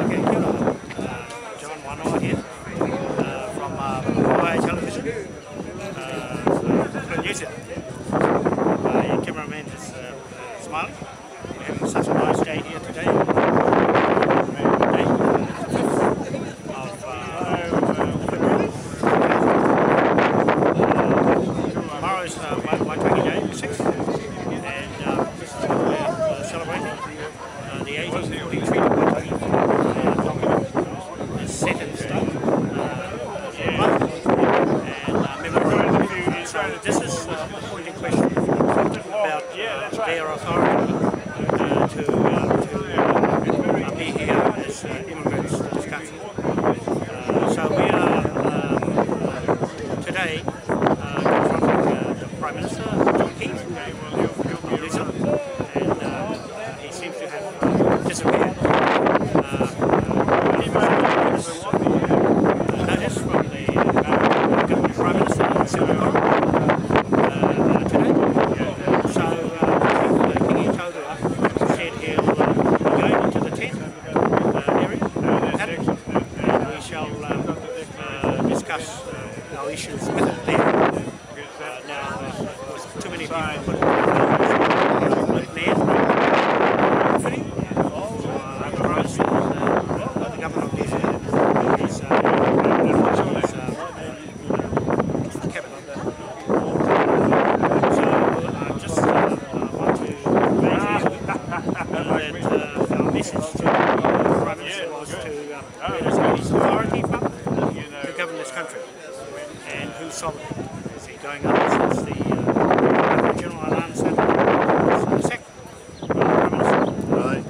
Okay, kia ora. John Wanoa here from Moai television, POLYNESIAN. Your cameraman is smiling. We're having such a nice day here today. Tomorrow's my 20 day, 6, and this is what we're celebrating. The 1840 Treaty document is set in stone. So this is a pointed question about their authority to be here as immigrants to this country. So we are today confronting the Prime Minister, of New Zealand, and he seems to have disappeared. Notice from the government Prime Minister in Singapore today. So Kingi Taurua said he'll be going into the tent area, and we shall discuss our issues with it there. Now, there's too many people put there. Fitting. The government of New Zealand is the cabinet. So I just want to make sure that our message to the Prime Minister was to where does his authority from to govern this country, and who's sovereign? Is he going up since the General Announcement was sacked? Prime Minister. Right.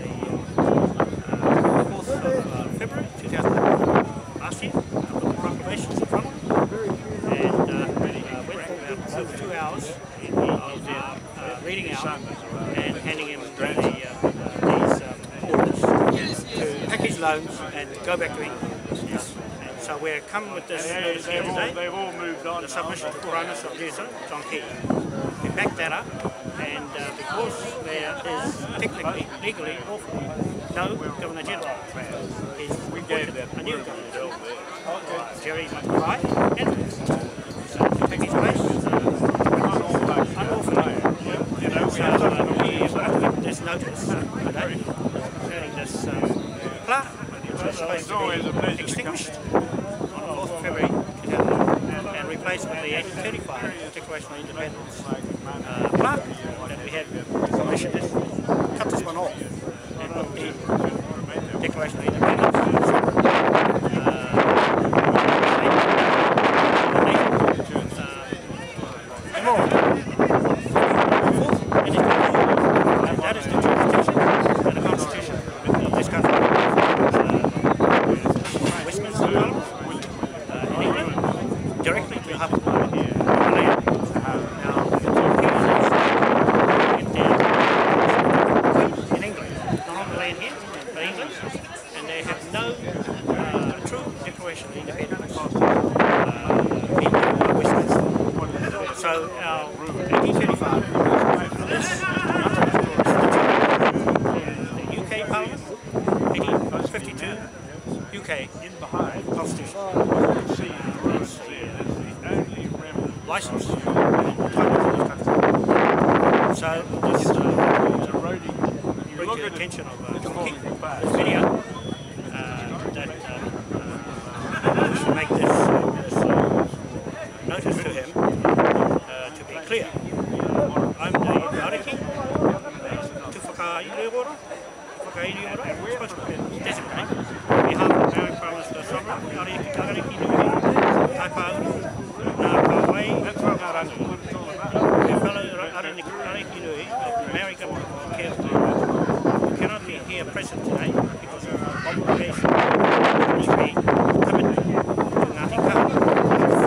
The 4th of February 2011, last year, with the proclamations in front of him, and went for about over 2 hours of reading out and handing him these orders to pack his loans and go back to England. And so we're coming with this notice here today. They've all moved on. The submission to the Prime Minister of New Zealand, John Key. We back that up, and because there is technically, legally, lawfully, no Governor General. He's appointed a new Governor General, Jerry Moai, and so to take his place, unlawfully. So we this notice today concerning this plaque, which was supposed to be extinguished on the 4th of February 2011 and replaced with the 1835 Declaration of Independence plaque that we had commissioned this, cut this one off and put the Declaration of Independence that is the jurisdiction and the constitution of this country. Westminster Parliament in England, directly to HAPU, the land. Now, in England, not on the land here, but England, and they have no true declaration of independence in Westminster. So our 1835 is the UK Parliament, 1852 UK Constitution. It's the license and title for this country. So just bring to the attention of John King, this video, that we should make this notice to him to be clear. I'm the Maori King, to whakaireora, supposed to designate on behalf of the Maori Prime Minister Sovereign, Ariki Nui, Taipau, Ngā Wai, Ngā Rangi. The fellow Ariki Nui of the Maori Government of Care cannot be here present today because of obligation to be committed to Ngāti Kahu.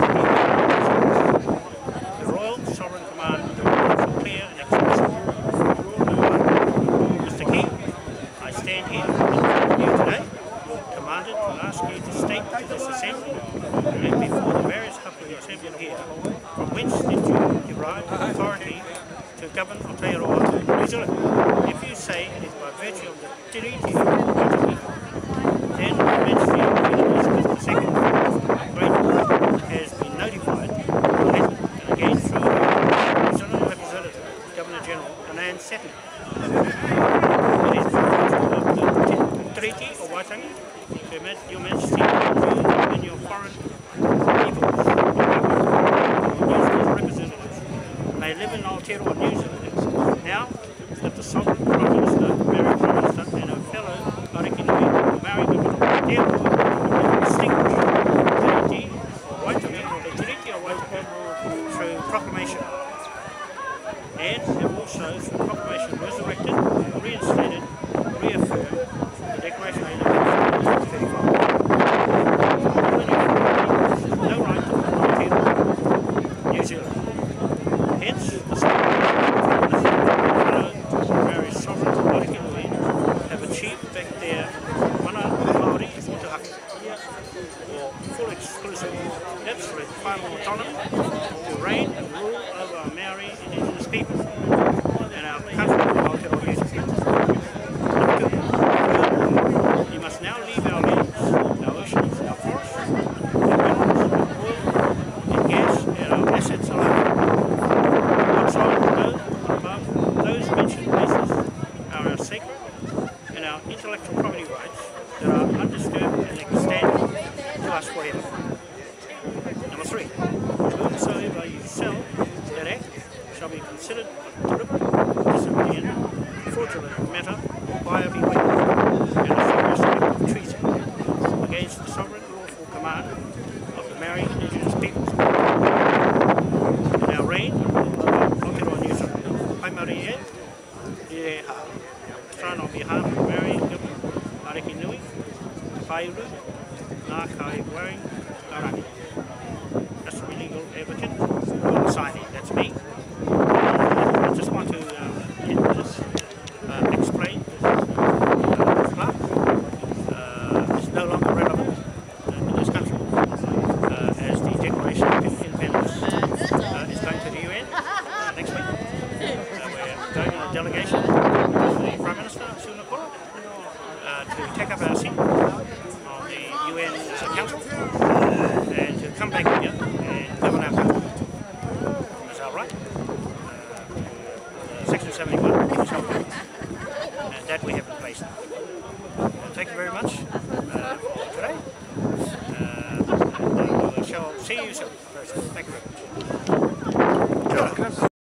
The Royal Sovereign Command is clear and explicit. Mr. King, I stand here before you today, commanded to ask you to state to this Assembly and before the various HAPU assembled here, from whence did you derive authority to govern Aotearoa, New Zealand? If you say it is by virtue of the treaty of treaty or Waitangi, Your Majesty, and your foreign peoples, New Zealand representatives, may live in Aotearoa, New Zealand. Now that the Sovereign Prime Minister, Maori Prime Minister, and her fellow Ariki Nui, Maori Aotearoa, distinguish the treaty or Waitangi through proclamation, and have also through proclamation resurrected, reinstated, reaffirmed the Declaration of Independence of 1935. No right to Aotearoa, New Zealand. Hence, the Maori sovereign Ariki Nui have achieved back their Maori or full exclusive, absolute final autonomy to reign and rule over our Maori indigenous people and our country of Aotearoa New Zealand. We must now leave our lands, our oceans, our forests, our minerals, our oil and gas and our assets alone. Outside above, those mentioned places are our sacred and our intellectual property rights that are undisturbed and extend to us forever. Number 3. Whomsoever you sell that act shall be considered a deliberate, disobedient, fraudulent matter by a beware, and a serious act of treason against the sovereign lawful command of the Maori indigenous peoples in our reign of Aotearoa New Zealand. Pai Maori e ha. Trying on behalf of the Maori Ariki Nui, Whaiuru, Ngā Kai Waring, Arangi. That's the legal advocate, well, signing, that's me. I just want to explain this club is no longer relevant in this country as the Declaration of Independence is going to the UN next week. We're going in a delegation to the Prime Minister, Singapore, to take up our seat on the UN Council and to come back here and govern our country. Is that right? Section 71, and that we have in place now. Thank you very much for today. And we shall see you soon.